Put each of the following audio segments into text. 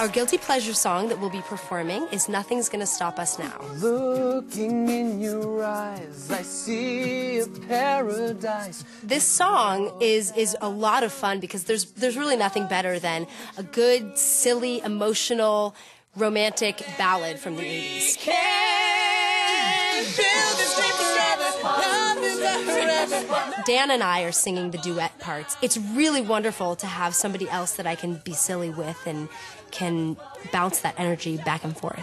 Our guilty pleasure song that we'll be performing is Nothing's Gonna Stop Us Now. Looking in your eyes, I see a paradise. This song is a lot of fun because there's really nothing better than a good, silly, emotional, romantic ballad from the 80s. Dan and I are singing the duet parts. It's really wonderful to have somebody else that I can be silly with and can bounce that energy back and forth.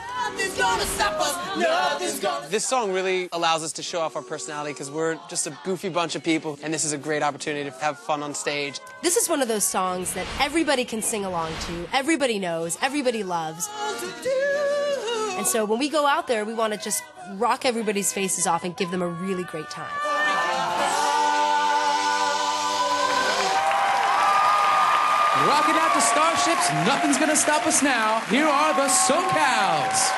This song really allows us to show off our personality because we're just a goofy bunch of people, and this is a great opportunity to have fun on stage. This is one of those songs that everybody can sing along to, everybody knows, everybody loves. And so when we go out there, we want to just rock everybody's faces off and give them a really great time. Rocking out to Starships, Nothing's Gonna Stop Us Now. Here are the Socals.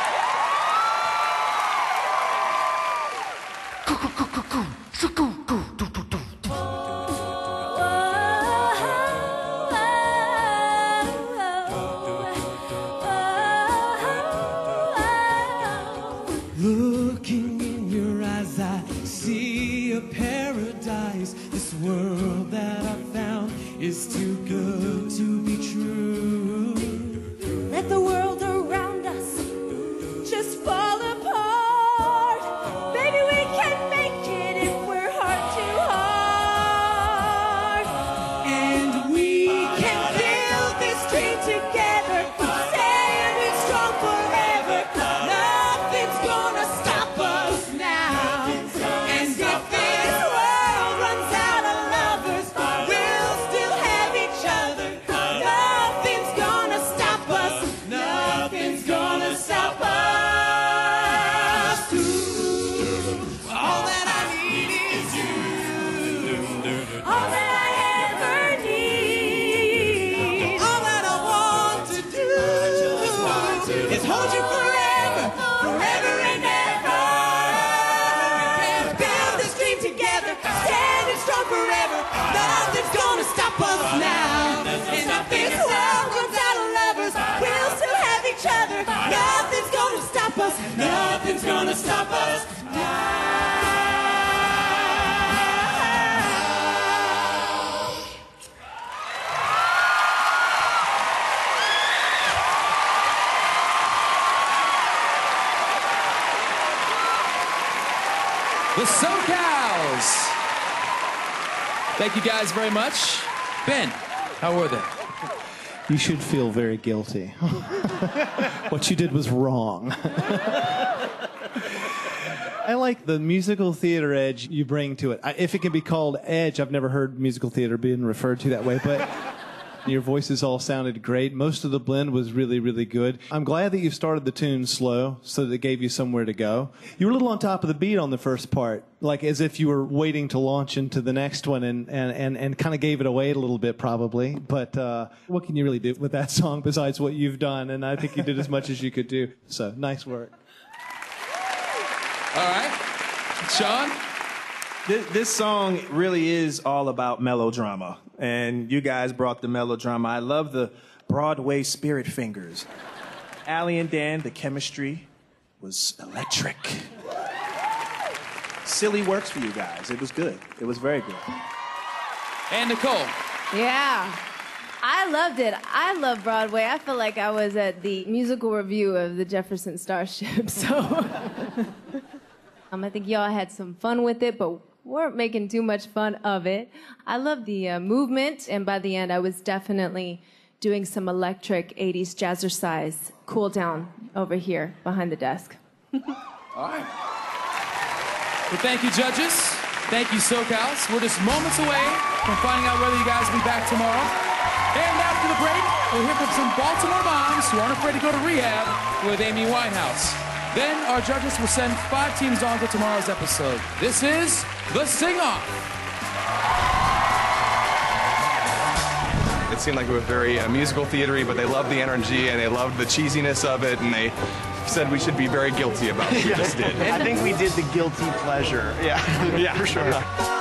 Looking in your eyes, I see a paradise. This world that I found is too good to be true. Let the world around us just fall apart. Baby, we can make it if we're heart to heart. And we can build this dream together. Standing strong forever. Nothing's gonna stop us now. And if this world runs out of lovers, we'll still have each other. Nothing's gonna stop us. Nothing's gonna stop us. All that I need is you. All that I ever need. All that I want to do is hold you forever, forever and ever. We can build this dream together, standing strong forever. Nothing's gonna stop us now. And if this world runs out of lovers, we'll still have each other. Nothing's gonna stop us. Nothing's gonna stop us now. The Socals. Thank you guys very much. Ben, how were they? You should feel very guilty. What you did was wrong. I like the musical theater edge you bring to it. If it can be called edge, I've never heard musical theater being referred to that way, but your voices all sounded great. Most of the blend was really, really good. I'm glad that you started the tune slow so that it gave you somewhere to go. You were a little on top of the beat on the first part, like as if you were waiting to launch into the next one and kind of gave it away a little bit probably. But what can you really do with that song besides what you've done? And I think you did as much as you could do. So nice work. All right. Sean? This song really is all about melodrama, and you guys brought the melodrama. I love the Broadway spirit fingers. Allie and Dan, the chemistry was electric. Silly works for you guys. It was good. It was very good. And Nicole? Yeah. I loved it. I love Broadway. I feel like I was at the musical review of the Jefferson Starship, so I think y'all had some fun with it, but weren't making too much fun of it. I love the movement, and by the end, I was definitely doing some electric 80s jazzercise cool down over here behind the desk. All right. Well, thank you, judges. Thank you, Socals. We're just moments away from finding out whether you guys will be back tomorrow. And after the break, we'll hear from some Baltimore moms who aren't afraid to go to rehab with Amy Winehouse. Then our judges will send 5 teams on to tomorrow's episode. This is The Sing-Off. It seemed like it was very musical theater-y, but they loved the energy and they loved the cheesiness of it, and they said we should be very guilty about what we just did. I think we did the guilty pleasure. Yeah, yeah, for sure.